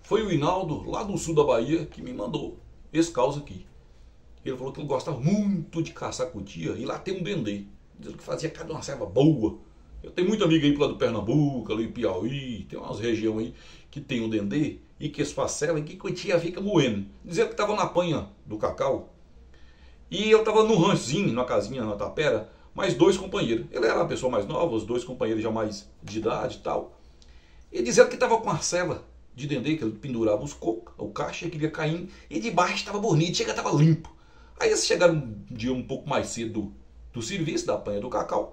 Foi o Hinaldo, lá do sul da Bahia, que me mandou esse caos aqui. Ele falou que ele gostava muito de caçar cutia e lá tem um dendê. Diz que fazia cada uma serva boa. Eu tenho muito amigo aí pro lado do Pernambuco, ali Piauí, tem umas regiões aí que tem um dendê e que eles parcelam e que cutia fica moendo. Dizendo que estava na panha do cacau e eu estava no ranchozinho, numa casinha, na tapera, mais dois companheiros. Ele era uma pessoa mais nova, os dois companheiros já mais de idade e tal. E dizendo que estava com a cela de dendê, que ele pendurava os cocos, o caixa, que ia caindo, e de baixo estava bonito, chega estava limpo. Aí eles chegaram um dia um pouco mais cedo do serviço, da panha do cacau.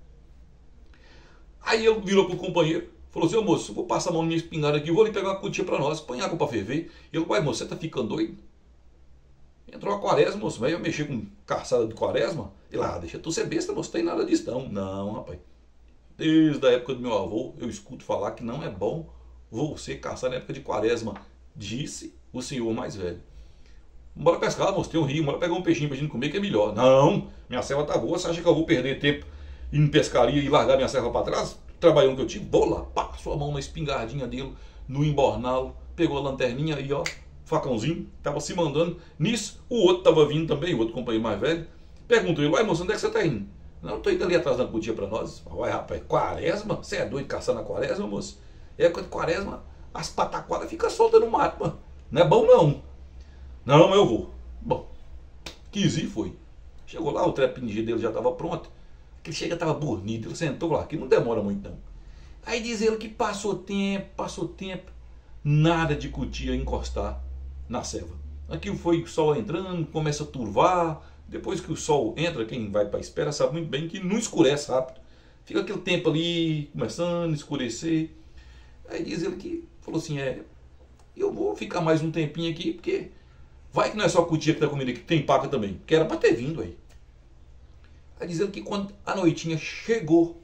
Aí ele virou pro companheiro, falou assim: ô moço, vou passar a mão na minha espingarda aqui, vou ali pegar uma cutia para nós, põe água para ferver. Ele, uai moço, você tá ficando doido? Entrou a quaresma, moço, vai eu mexer com caçada de quaresma? Ele, deixa tu ser besta, moço, tem nada disso não. Não, rapaz. Desde a época do meu avô, eu escuto falar que não é bom você caçar na época de quaresma, disse o senhor mais velho. Bora pescar, moço, tem um rio, bora pegar um peixinho pra gente comer que é melhor. Não, minha serva tá boa, você acha que eu vou perder tempo em pescaria e largar minha serva para trás? Trabalhando que eu tive, vou lá, passou a mão na espingardinha dele, no embornalo, pegou a lanterninha e ó, facãozinho, tava se mandando. Nisso, o outro tava vindo também, o outro companheiro mais velho, perguntou ele: uai moço, onde é que você tá indo? Não, eu tô indo ali atrás da cutia pra nós. Uai rapaz, quaresma? Você é doido caçar na quaresma, moço? Época de quaresma, as pataquadas ficam soltas no mato, mano. Não é bom não. Não, eu vou. Bom, quis ir, foi. Chegou lá, o trepinho dele já estava pronto. Ele chega, estava bonito, ele sentou lá, que não demora muito não. Aí diz ele que passou tempo, nada de cutia encostar na selva. Aqui foi o sol entrando, começa a turvar. Depois que o sol entra, quem vai para a espera sabe muito bem que não escurece rápido. Fica aquele tempo ali, começando a escurecer. Aí diz ele que falou assim: eu vou ficar mais um tempinho aqui, porque vai que não é só cutia que tá comendo aqui, tem paca também. Que era para ter vindo aí. Aí diz ele que quando a noitinha chegou,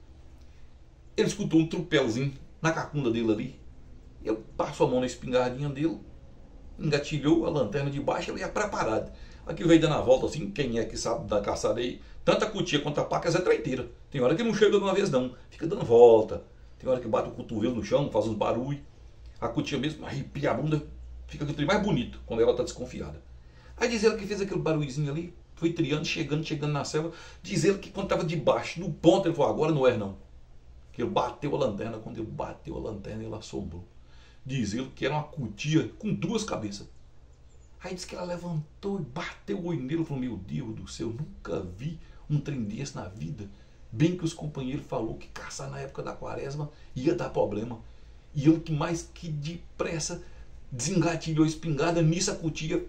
ele escutou um tropelzinho na cacunda dele ali. Ele passou a mão na espingardinha dele, engatilhou a lanterna de baixo, ele ia preparado. Aquilo veio dando a volta assim, quem é que sabe da caçada aí, tanto a cutia quanto a paca é treiteira. Tem hora que não chega de uma vez não, fica dando volta. Tem hora que bate o cotovelo no chão, faz uns barulhos. A cutia mesmo arrepia a bunda, fica aquele trem mais bonito quando ela está desconfiada. Aí diz ele que fez aquele barulhozinho ali, foi triando, chegando na selva. Diz ele que quando estava debaixo, no ponto, ele falou: agora não é não. Que ele bateu a lanterna, quando ele bateu a lanterna, ele assombrou. Diz ele que era uma cutia com duas cabeças. Aí diz que ela levantou e bateu o olho nele e falou: meu Deus do céu, nunca vi um trem desse na vida. Bem que os companheiros falaram que caçar na época da quaresma ia dar problema. E ele que mais que depressa desengatilhou a espingarda, nisso a cutia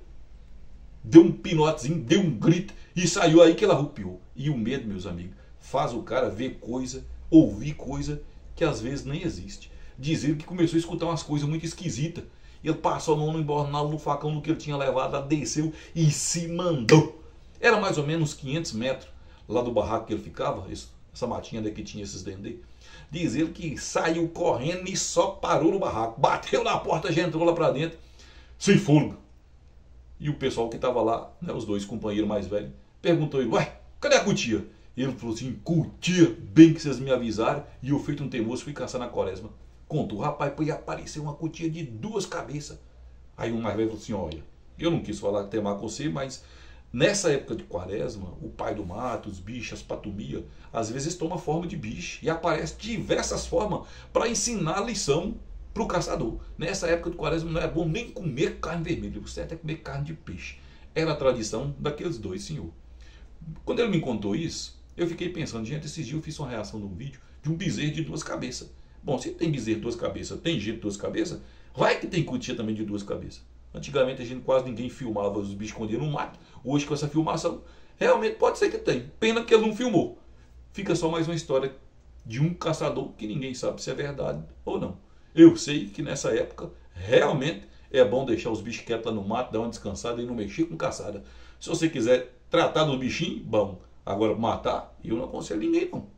deu um pinotezinho, deu um grito e saiu. Aí que ela arrupiou. E o medo, meus amigos, faz o cara ver coisa, ouvir coisa que às vezes nem existe. Dizer que começou a escutar umas coisas muito esquisitas. Ele passou a mão no embornalo, no facão, no que ele tinha levado, desceu e se mandou. Era mais ou menos 500 metros lá do barraco que ele ficava, essa matinha daqui tinha esses dendê. Diz ele que saiu correndo e só parou no barraco. Bateu na porta, já entrou lá pra dentro, sem fôlego. E o pessoal que estava lá, né, os dois companheiros mais velhos, perguntou ele: ué, cadê a cutia? E ele falou assim: cutia, bem que vocês me avisaram, e eu feito um teimoso, fui caçar na quaresma. Contou: rapaz, foi aparecer uma cutia de duas cabeças. Aí o mais velho falou assim: olha, eu não quis falar temar com você, mas nessa época de quaresma, o pai do mato, os bichos, as patumias, às vezes toma forma de bicho e aparece diversas formas para ensinar a lição para o caçador. Nessa época de quaresma não é bom nem comer carne vermelha, o certo é comer carne de peixe. Era a tradição daqueles dois, senhor. Quando ele me contou isso, eu fiquei pensando: gente, esses dias eu fiz uma reação num vídeo de um bezerro de duas cabeças. Bom, se tem bezerro de duas cabeças, tem gente de duas cabeças, vai que tem cutia também de duas cabeças. Antigamente a gente quase ninguém filmava os bichos escondidos no mato. Hoje com essa filmação, realmente pode ser que tem. Pena que ele não filmou. Fica só mais uma história de um caçador que ninguém sabe se é verdade ou não. Eu sei que nessa época, realmente, é bom deixar os bichos quietos lá no mato, dar uma descansada e não mexer com caçada. Se você quiser tratar do bichinho, bom. Agora, matar, eu não aconselho ninguém, não.